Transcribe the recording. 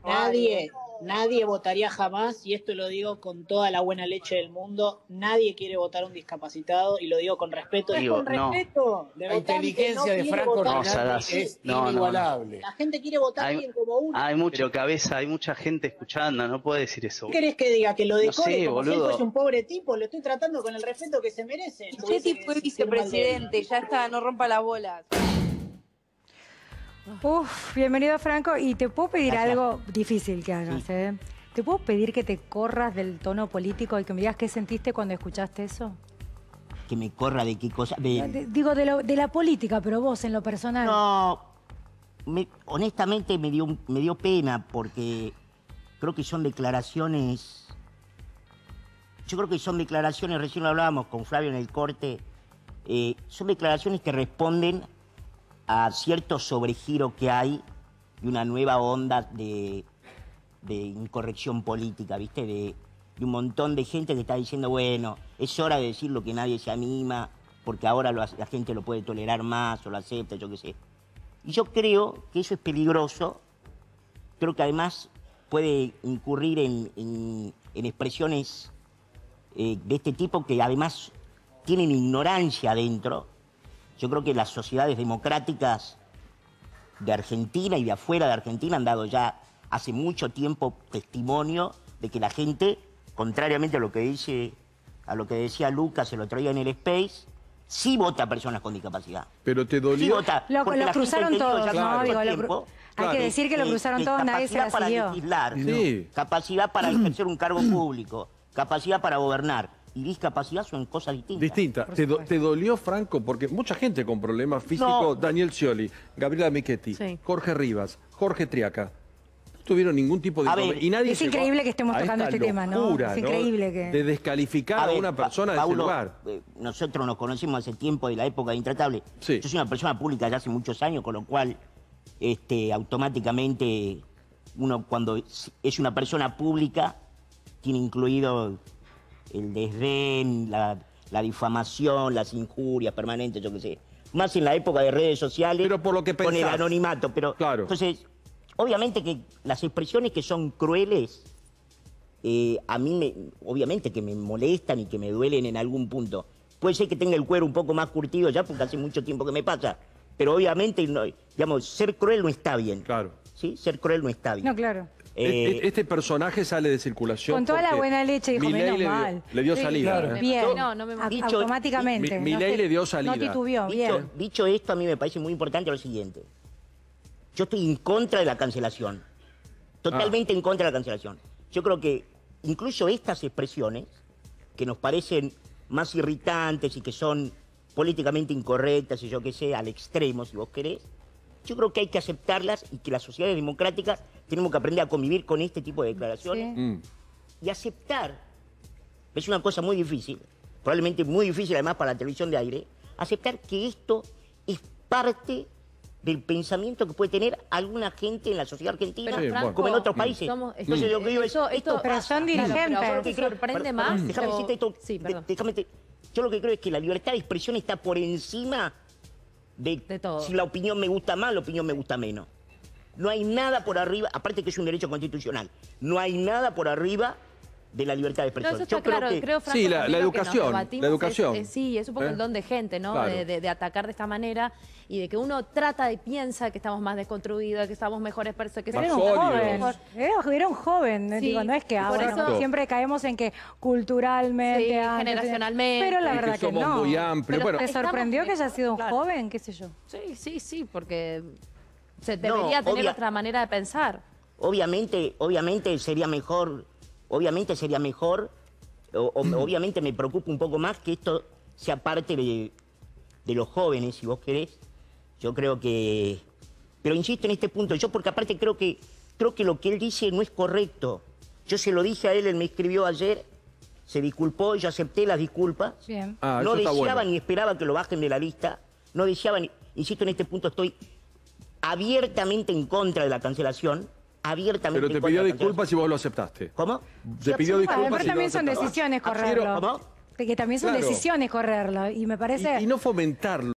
Nadie votaría jamás, y esto lo digo con toda la buena leche del mundo, nadie quiere votar a un discapacitado, y lo digo con respeto. Digo, es con respeto. La inteligencia de Franco Rinaldi es inigualable. La gente quiere votar a alguien como uno. Hay mucho cabeza, hay mucha gente escuchando, no puede decir eso. ¿Qué querés que diga? ¿Que lo decore? No sé, como si él boludo. fuese un pobre tipo, lo estoy tratando con el respeto que se merece. Chetti fue vicepresidente, ya está, no rompa las bolas. Uf, bienvenido Franco. Y te puedo pedir algo difícil que hagas, Sí. ¿Te puedo pedir que te corras del tono político y que me digas qué sentiste cuando escuchaste eso? ¿Que me corra de qué cosa? Digo, de la política, pero vos en lo personal. No, honestamente me dio pena porque creo que son declaraciones... Yo creo que son declaraciones, recién lo hablábamos con Flavio en el corte, son declaraciones que responden a cierto sobregiro que hay de una nueva onda de incorrección política, ¿viste? De un montón de gente que está diciendo, bueno, es hora de decir lo que nadie se anima, porque ahora la gente lo puede tolerar más o lo acepta, yo qué sé. Y yo creo que eso es peligroso, creo que además puede incurrir en expresiones de este tipo que además tienen ignorancia adentro. Yo creo que las sociedades democráticas de Argentina y de afuera de Argentina han dado ya hace mucho tiempo testimonio de que la gente, contrariamente a lo que decía Lucas el otro día en el Space, sí vota a personas con discapacidad. Pero te dolió. Sí vota, Lo cruzaron todos, ¿no? Digo, hay que decir que lo cruzaron todos, nadie se la capacidad siguió. para legislar, Sí. capacidad para ejercer un cargo público, capacidad para gobernar y discapacidad son cosas distintas. Distinta. ¿Te dolió, Franco? Porque mucha gente con problemas físicos, No. Daniel Scioli, Gabriela Michetti, Sí. Jorge Rivas, Jorge Triaca, no tuvieron ningún tipo de... A ver, y nadie es llegó increíble que estemos a tocando esta este tema, ¿no? locura, Es increíble que... De descalificar a ver, una persona de ese Paulo, lugar. Nosotros nos conocemos hace tiempo de la época de Intratable. Sí. Yo soy una persona pública ya hace muchos años, con lo cual automáticamente uno cuando es una persona pública tiene incluido el desdén, la difamación, las injurias permanentes, yo qué sé. Más en la época de redes sociales, Pero por lo que con el pensás. anonimato. Pero, Claro. Entonces, obviamente que las expresiones que son crueles, a mí obviamente que me molestan y que me duelen en algún punto. Puede ser que tenga el cuero un poco más curtido ya, porque hace mucho tiempo que me pasa. Pero obviamente, no, digamos, ser cruel no está bien. Claro. ¿Sí? Ser cruel no está bien. No, claro. Este personaje sale de circulación Con toda la porque buena leche, dijo, Milei menos mal. le dio Sí, salida. claro. Bien, No me automáticamente. Milei le dio salida. No titubeó, bien. Dicho esto, a mí me parece muy importante lo siguiente. Yo estoy en contra de la cancelación. Totalmente en contra de la cancelación. Yo creo que incluso estas expresiones, que nos parecen más irritantes y que son políticamente incorrectas y yo qué sé, al extremo, si vos querés, yo creo que hay que aceptarlas y que las sociedades democráticas tenemos que aprender a convivir con este tipo de declaraciones y aceptar, es una cosa muy difícil, probablemente muy difícil además para la televisión de aire, aceptar que esto es parte del pensamiento que puede tener alguna gente en la sociedad argentina, Pero, Franco, como en otros países. Entonces, lo que digo es, esto pero son dirigentes. Claro, ¿te sorprende más? Déjame decirte esto. Sí, perdón. Yo lo que creo es que la libertad de expresión está por encima de todo. si la opinión me gusta más, la opinión me gusta menos. No hay nada por arriba, aparte que es un derecho constitucional, no hay nada por arriba de la libertad de No, expresión. eso está Yo creo claro, que... creo, Franco, Sí, la también lo que nos educación, debatimos la educación. Sí, es un poco el don de gente, ¿no? Claro. De atacar de esta manera y de que uno trata y piensa que estamos más desconstruidos, que estamos mejores personas, que Pero era Más un sólidos. joven, era un joven, Sí, digo, no es que por ahora eso- siempre caemos en que culturalmente, Sí, antes, generacionalmente. pero la Es que verdad que somos no. muy amplios. Pero Bueno, ¿Te Estamos sorprendió que haya mejor, sido un claro. joven? ¿Qué sé yo? Sí, porque se debería tener otra manera de pensar. Obviamente sería mejor, obviamente me preocupa un poco más que esto sea parte de los jóvenes, si vos querés. Yo creo que... Pero insisto en este punto, yo porque aparte creo que lo que él dice no es correcto. Yo se lo dije a él me escribió ayer, se disculpó, yo acepté las disculpas. Bien. Ah, No eso está deseaba bueno. ni esperaba que lo bajen de la lista. No deseaba ni... Insisto, en este punto estoy abiertamente en contra de la cancelación. Abiertamente pero en te contra pidió de la cancelación. disculpas y vos lo aceptaste. ¿Cómo? Te pidió absolutamente. disculpas Pero y lo también son aceptaste. decisiones correrlo. ¿Cómo? Que también son Claro. decisiones correrlo. Y me parece... Y no fomentarlo.